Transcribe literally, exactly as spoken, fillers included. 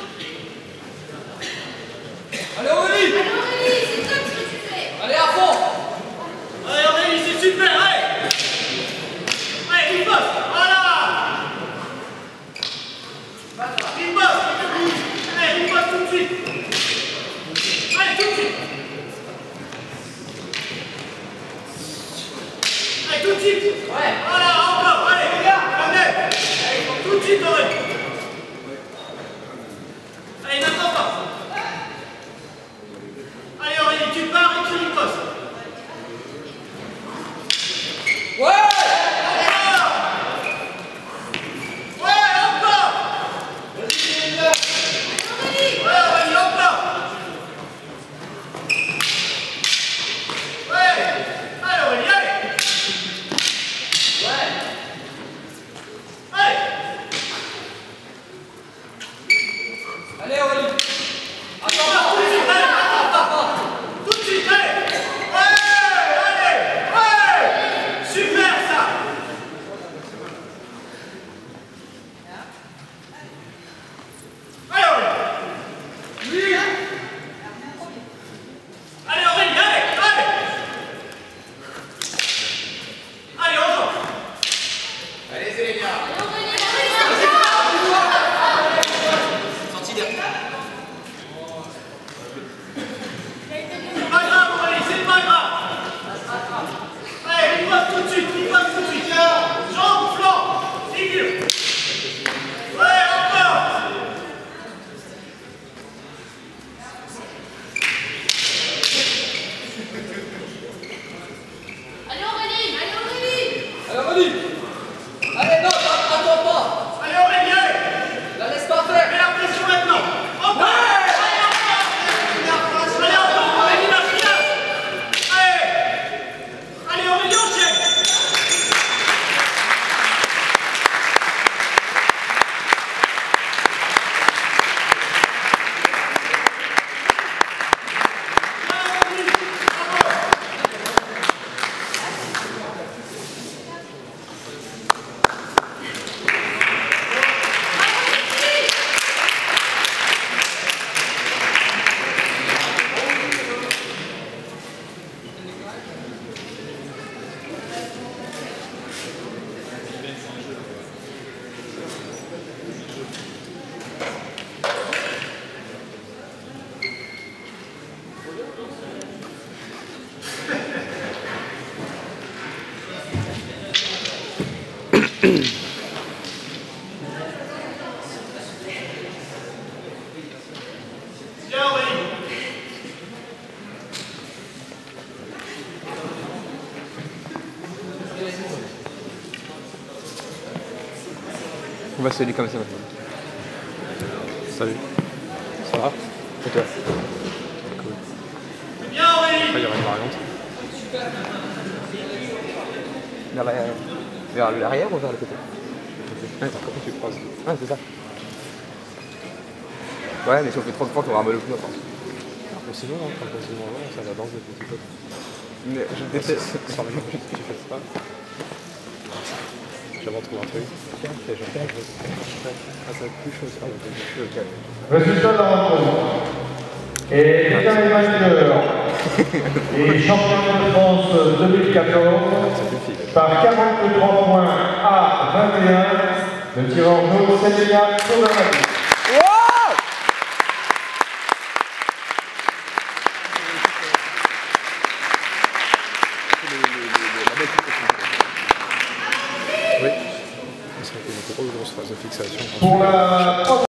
Allez Aurélie! Allez Aurélie, c'est top ce que tu fais! Allez à fond! Allez Aurélie, c'est super, allez! Allez, une bosse, voilà! Une bosse, allez, une bosse tout de suite! Allez, tout de suite! Allez, tout de suite! Ouais! Voilà, encore, allez! Allez! Tout de suite, Aurélie! Allez, n'attends pas! Allez Aurélie, tu pars et tu ripostes! Ouais! Allez Aurélie! Attends pas! Tout de suite, allez! Attends pas! Tout de suite, allez! Ouais! Allez! Ouais! Super ça! Allez Aurélie! Oui! Allez Aurélie, allez! Allez! Allez, on joue! Allez-y les gars! Sorti derrière! C'est pas grave Aurélie, c'est pas grave! Allez, il passe tout de suite, il passe tout de suite! Jambe, flanc, figure! Ouais, encore! Allez Aurélie! Allez Aurélie! Allez Aurélie! Allez non, attends pas! Allez Aurélie, allez! La laisse pas faire! Mets la pression maintenant! Encore! Ouais! Allez encore Aurélie, la finale! Allez! Allez Aurélie, enchaîne! Bien Aurélie! On va se aller comme ça maintenant. Salut. Ça va? Et toi? Cool. Bien Aurélie! Ah, il y aura une variante. Vers l'arrière. Vers l'arrière ou vers le côté? Ouais, comment tu croises? Ouais, c'est ça. Ouais, mais si on fait trop de fois, on aura mal au genou après. Mais sinon, hein, quand on se demande, ça la danse de petit peu. Mais je déteste. Sans rien, tu fais ça. J'avais trouvé un truc. Tiens, fais genre. Ah, ça va être plus chaud, ça. Résultat de la rencontre. Et mesdames et vainqueurs, les champions de France deux mille quatorze, par quarante-trois points à vingt et un, le tireur jaune Célia Kodanadi. Oui. Ça a été une grosse, grosse phase de fixation. Pour la